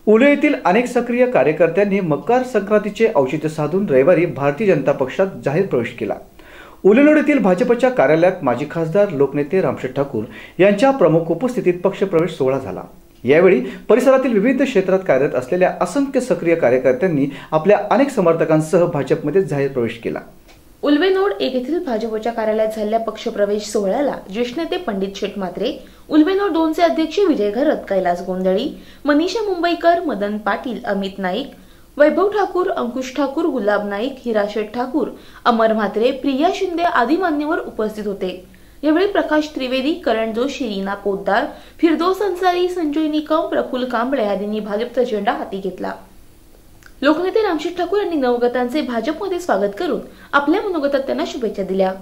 उले येथील अनेक सक्रिय कार्यकर्त्यांनी मकर संक्रांतीचे औचित्य साधून रविवारी भारतीय जनता पक्षात जाहीर प्रवेश केला। उलेलोड येथील भाजपच्या कार्यालयात माजी खासदार लोकनेते रामशेठ ठाकूर यांच्या प्रमुख उपस्थितीत पक्षप्रवेश सोहळा झाला। यावेळी परिसरातील विविध क्षेत्रात कार्यरत असलेल्या असंख्य सक्रिय कार्यकर्त्यांनी आपल्या अनेक समर्थकांसह भाजपमध्ये जाहीर प्रवेश केला। उल्वेनोड 1 येथील भाजपच्या कार्यालयात झालेल्या पक्षप्रवेश सोहळ्याला ज्येष्ठ नेते पंडित शेठ म्हात्रे, उल्वेनोड 2 चे अध्यक्ष विजय घरत, कैलास गोंधळी, मनीषा मुंबईकर, मदन पाटील, अमित नाईक, वैभव ठाकूर, अंकुश ठाकूर, गुलाब नाईक, हिराशेठ ठाकूर, अमर म्हात्रे, प्रिया शिंदे आदी मान्यवर उपस्थित होते। यावेळी प्रकाश त्रिवेदी, करण जोशी, रीना पोद्दार, फिरदौस अन्सारी, संजय निकम, प्रफुल्ल कांबळे आदींनी भाजपचा झेंडा हाती घेतला। लोकनेते रामशेठ ठाकूर यांनी नवगतांचे भाजपमध्ये स्वागत करून आपल्या मनोगतात त्यांना शुभेच्छा दिल्या।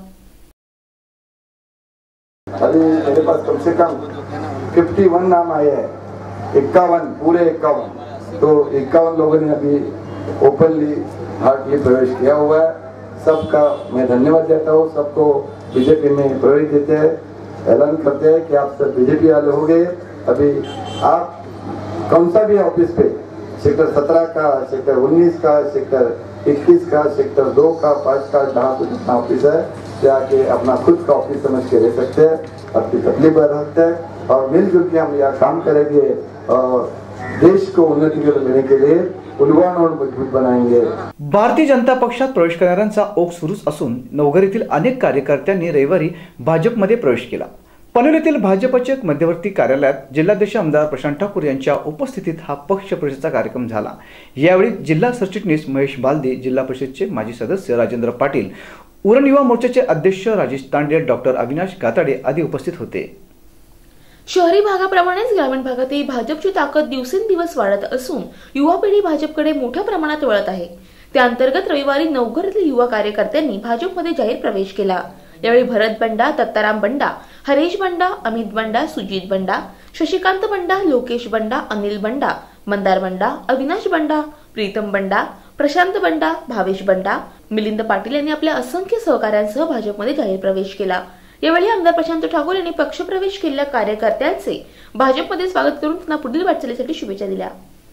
अभी मेरे पास कम से कम 51 नाम आए हैं, 51 पूरे 51, तो 51 लोगों ने अभी ओपनली हार्टली प्रवेश किया हुआ है। सबका मैं धन्यवाद देता हूँ। सबको बीजेपी में प्रवेश देते हैं, ऐलान करते हैं कि आप सब बीजेपी वाले हो गए। अभी आप कौन सा भी ऑफिस पे, सेक्टर 17 का, सेक्टर 19 का, सेक्टर 21 का, सेक्टर 2 का, 5 का, जहाँ कुछ अपना ऑफिस है जाके अपना खुद का ऑफिस समझ के रह सकते हैं, अपनी तकलीफ बढ़ा सकते हैं और मिलजुल के हम यहाँ काम करेंगे और देश को उन्नति की ओर लेने के लिए उल्वेनोड मजबूत बनाएंगे। भारतीय जनता पक्षात प्रवेश करणाऱ्यांचा ओघ सुरूच असून नवघर येथील अनेक कार्यकर्त्यांनी रविवारी भाजपमध्ये प्रवेश केला। पनवेल येथील भाजपचे मध्यवर्ती कार्यालयात जिल्हाध्यक्ष आमदार प्रशांत ठाकूर यांच्या उपस्थितीत हा पक्ष प्रवेशाचा कार्यक्रम झाला। यावेळी जिल्हा सरचिटणीस महेश बालदे, जिल्हा परिषदेचे माजी सदस्य राजेंद्र पाटील, उरण युवा मोर्चाचे अध्यक्ष राजेश तांडे, डॉक्टर अविनाश गाताडे आदी उपस्थित होते। शहरी भागाप्रमाणेच ग्रामीण भागातही भाजपची ताकद दिवसेंदिवस वाढत असून युवा पिढी भाजपकडे मोठ्या प्रमाणात वळत आहे। त्या अंतर्गत रविवारी नवघर येथील युवा कार्यकर्त्यांनी भाजपमध्ये जाहीर प्रवेश केला। यावेळी भरत बंडा, दत्ताराम बंडा, हरेश बंडा, अमित बंडा, सुजित बंडा, शशिकांत बंडा, लोकेश बंडा, अनिल बंडा, मंदार बंडा, अविनाश बंडा, प्रीतम बंडा, प्रशांत बंडा, भावेश बंडा, मिलिंद पाटील यांनी आपल्या असंख्य सहकाऱ्यांसह भाजपमध्ये जाहीर प्रवेश केला। यावेळी आमदार प्रशांत ठाकूर यांनी पक्षप्रवेश केलेल्या कार्यकर्त्यांचे भाजपमध्ये स्वागत करून त्यांना पुढील वाटचालीसाठी शुभेच्छा दिल्या।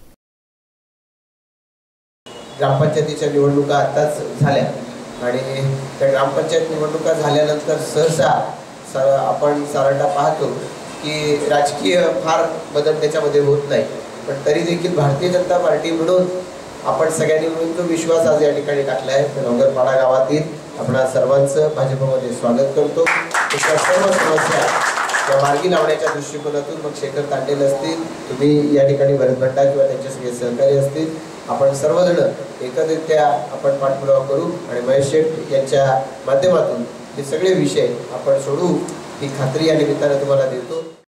ग्रामपंचायतीच्या निवडणुका आताच झाल्या आणि त्या ग्रामपंचायत निवडणुका झाल्यानंतर सहसा आपण साराटा पाहतो की राजकीय फार बदल त्याच्यामध्ये होत नाही, पण तरी देखील भारतीय जनता पार्टी म्हणून आपण सगळ्यांनी मिळून जो विश्वास आज या ठिकाणी टाकला आहे, नवघरपाडा गावातील आपणा सर्वांचं भाजपमध्ये स्वागत करतो। त्याच्या सर्व समस्या या मार्गी लावण्याच्या दृष्टिकोनातून मग शेखर तांडेल असतील, तुम्ही या ठिकाणी भरत भंडा किंवा त्यांचे सगळे सहकारी असतील, आपण सर्वजण एकत्रित्या आपण पाठपुरावा करू आणि महेश शेठ यांच्या माध्यमातून हे सगळे विषय आपण सोडवू ही खात्री या निमित्ताने तुम्हाला देतो।